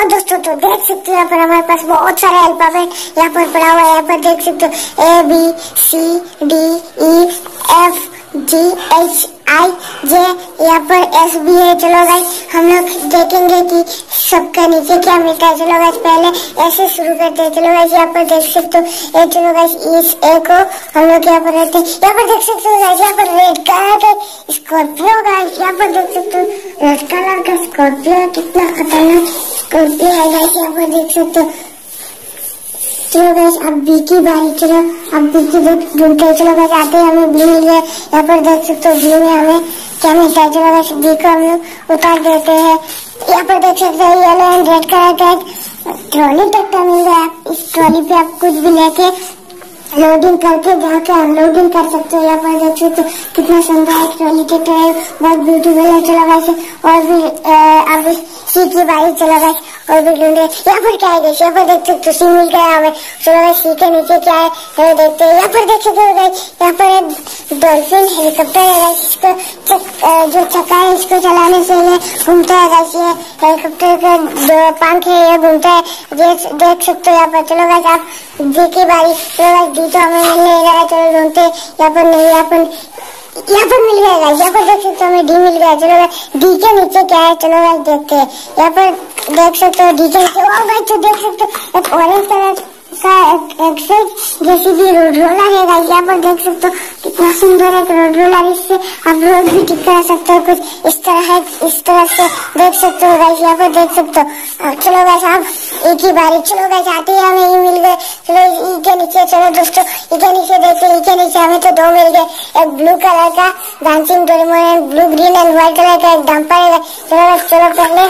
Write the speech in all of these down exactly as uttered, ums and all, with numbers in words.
दोस्तों तो देख सकते हो यहाँ पर हमारे पास बहुत सारे अल्फाबेट यहाँ पर पड़ा हुआ है। यहाँ पर देख सकते हो A B C D E F G H I J, यहाँ पर एस भी है। चलो गाइस हम लोग देखेंगे कि सबका नीचे क्या मिलता है। चलो गाइस पहले ऐसे शुरू करते हैं। चलो गाइस यहाँ पर देख सकते हो ए, चलो गाइस इस ए को हम लोग यहाँ पर रहते हैं। यहाँ पर देख सकते हो गाइस यहाँ पर रेड कलर का स्कॉर्पियो गाइस, यहाँ पर देख सकते हो रेड कलर का स्कॉर्पियो, कितना खतरनाक स्कॉर्पियो है गाइस, यहाँ पर देख सकते हो। चलो गाइस अब बी की बारी, चलो अब बी की ढूंढते हैं। चलो गाइस आते हैं, हमें ब्लू मिल गया। यहाँ पर देख सकते हो ब्लू में हमें क्या मिलता है। चलो गाइस बी को हम लोग उतार देते हैं। यहाँ पर देख सकते हो येलो एंड रेड कलर का एक ट्रॉली ट्रैक्टर मिल गया। इस ट्रॉली पे आप कुछ भी लेके लोडिंग करके जाके अनलोडिंग कर सकते हो। यहाँ पर देख सकते हो कितना सुंदर है ट्रॉली ट्रैक्टर है, बहुत ब्यूटीफुल है। चलो गाइस और भी अब सी की बारी, चलो गाइस और भी ढूंढे। यहाँ पर क्या है गाइस, यहाँ पर देख सकते हो सी मिल गया हमें। चलो गाइस सी के नीचे क्या है तो देखते हैं। यहाँ पर देख सकते हो गाइस यहाँ पर डॉल्फिन हेलीकॉप्टर है गाइस, इसको जो चक्का है इसको चलाने से ये घूमता है गाइस। ये हेलीकॉप्टर का जो पंख है ये घूमता है, देख सकते हो यहाँ पर। चलो गाइस आप डी की बारी, चलो गाइस डी तो हमें मिल नहीं रहा है, चलो ढूंढते यहाँ पर नहीं, यहाँ पर यहाँ पर मिल गया गाइस। यहाँ पर देख सकते हो हमें डी मिल गया। चलो गाइस डी के नीचे क्या है, चलो गाइस देखते हैं। यहाँ पर देख सकते हो डी के नीचे ओ गाइस तो देख सकते हो एक ऑरेंज कलर का एक्सेल जैसी भी रोड रोलर है गाइस। यहाँ पर देख सकते हो कितना सुंदर है रोड रोलर, इससे आप रोड भी ठीक करा सकते हो। कुछ इस तरह है, इस तरह से देख सकते हो गाइस। यहाँ पर देख सकते हो। चलो गाइस आप एक ही बारी, चलो गाइस आते हैं, हमें ये मिल गए। चलो ई के नीचे, चलो दोस्तों ई के नीचे देखते हैं। ई के नीचे हमें तो दो मिल गए, एक ब्लू कलर का dancing Doraemon, blue green and white colour का एक डंपर है। चलो गाइस चलो पहले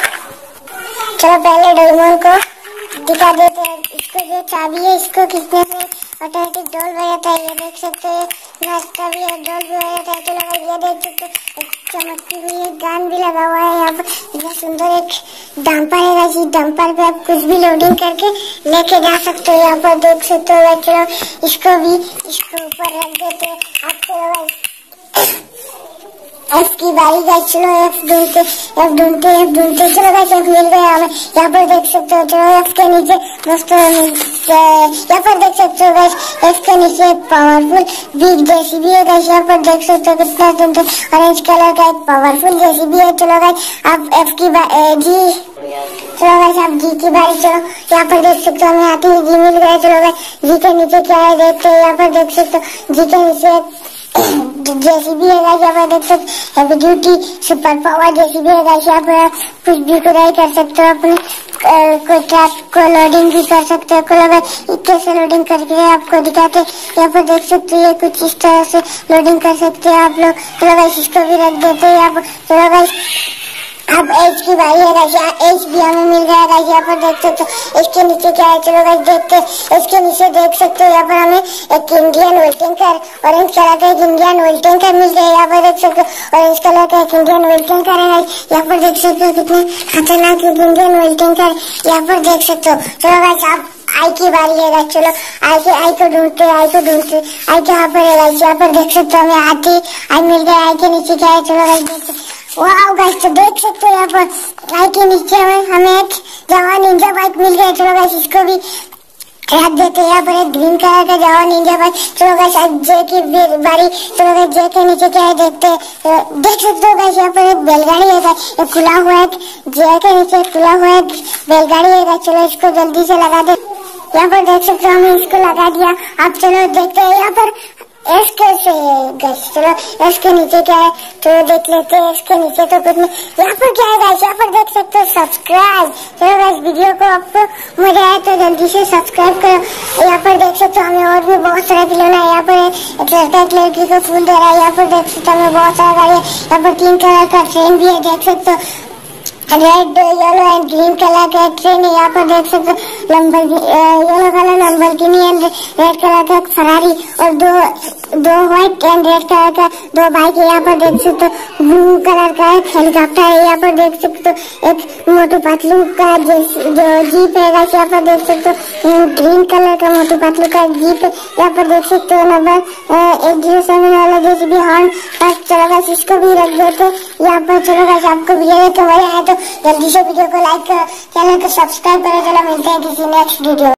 चलो पहले डोरेमोन को दिखा देते हैं। इसको जो चाबी है इसको खींचने से ऑटोमेटिक डोल बज जाता है, ये देख सकते हैं। नाश्ता भी है, डोल भी बज जाता है। चलो भाई ये देख सकते हो चमकती हुई एक गान भी लगा हुआ है यहाँ पर। इतना सुंदर एक डंपर है, इस डंपर पे आप कुछ भी लोडिंग करके लेके जा सकते हो। यहाँ पर देख सकते हो। चलो इसको भी इसको ऊपर रख देते हैं आप। चलो भाई एफ की बारी गाइस, चलो एफ ढूंढते एफ ढूंढते एफ ढूंढते चलो गाइस एफ मिल गया हमें। यहाँ पर देख सकते हो। चलो एफ के नीचे दोस्तों यहाँ पर देख सकते हो गाइस एफ के नीचे पावरफुल बिग जेसीबी है गाइस। यहाँ पर देख सकते हो कितना सुंदर ऑरेंज कलर का एक पावरफुल जेसीबी है। चलो गाइस आप एफ की जी चलो गाइस आप जी की बारी, चलो यहाँ पर देख सकते हो हमें आते ही जी मिल गया। चलो गाइस जी के नीचे क्या है देखते हैं। यहाँ पर देख सकते हो जी के नीचे जेसीबी है गाइस। यहाँ पर देख सकते heavy duty super power JCB है गाइस। यहाँ पर कुछ भी खुदाई कर सकते हो, अपने कोई ट्रक को लोडिंग भी कर सकते हो। को कैसे लोडिंग करके आपको दिखाते हैं। यहाँ पर देख सकते हो कुछ इस तरह से लोडिंग कर सकते हैं आप लोग। चलो गाइस इसको भी रख देते हैं यहाँ पर। चलो गाइस अब एच की बारी है गाइस, यहाँ एच भी हमें मिल गया गाइस। यहाँ पर देख सकते हो इसके नीचे क्या है। चलो गाइस देखते हैं। इसके नीचे देख सकते हो यहाँ पर हमें एक Indian oil tanker orange colour का एक इंडियन ऑयल टैंकर मिल गया। यहाँ पर देख सकते हो ऑरेंज कलर का एक इंडियन ऑयल टैंकर है गाइस। यहाँ पर देख सकते हो कितने खतरनाक एक इंडियन ऑयल टैंकर यहाँ पर देख सकते हो। चलो गाइस आप आई की बारी है गाइस। चलो आई के आई को ढूंढते आई को ढूंढते आई कहाँ पर है गाइस। यहाँ पर देख सकते हो हमें आती आई मिल गया। आई के नीचे क्या है। चलो गाइस देखते वाह गाइस तो देख सकते हो यहाँ पर आई के नीचे में हमें एक जवान निंजा बाइक मिल गया। चलो गाइस इसको भी रख देते हैं। यहाँ पर एक ग्रीन कलर का जवान निंजा बाइक। चलो गाइस आज जे की बारी, चलो गाइस जे के नीचे क्या है देखते हैं। देख सकते हो गाइस यहाँ पर एक बैलगाड़ी है गाइस, एक खुला हुआ है जे के नीचे खुला हुआ एक बैलगाड़ी है गाइस। चलो इसको जल्दी से लगा दे। यहाँ पर देख सकते हो हमने इसको लगा दिया। अब चलो देखते हैं यहाँ पर एस कैसे है गाइस। चलो एस के नीचे क्या है तो देख लेते हैं। एस के नीचे तो कुछ नहीं। यहाँ पर क्या है गाइस, यहाँ पर देख सकते हो सब्सक्राइब। चलो गाइस वीडियो को आपको मजा आया तो जल्दी से सब्सक्राइब करो। यहाँ पर देख सकते हो हमें और भी बहुत सारा खिलौना है। यहाँ पर एक लड़का एक लड़की को फूल दे रहा है। यहाँ पर देख सकते हो हमें बहुत सारा गाड़ी है। यहाँ पर तीन कलर का ट्रेन भी है, देख सकते हो red yellow and green colour का ट्रेन है। यहाँ पर देख सकते हो लंबर yellow colour Lamborghini and red colour का फरारी और दो दो व्हाइट एंड रेड कलर का दो बाइक है। यहाँ पर देख सकते हो ब्लू कलर का एक हेलीकॉप्टर है। यहाँ पर देख सकते हो एक मोटू पतलू का जो जीप है। यहाँ पर देख सकते हो ग्रीन कलर का मोटू पतलू का जीप है। यहाँ पर देख सकते हो नंबर एट जीरो सेवन वाला जैसे भी हॉर्न। चलो बस इसको भी रख देते यहाँ पर। चलो बस आपको वीडियो तो मजा आया तो जल्दी से वीडियो को लाइक कर, चैनल को सब्सक्राइब करें। चलो मिलते हैं किसी नेक्स्ट वीडियो।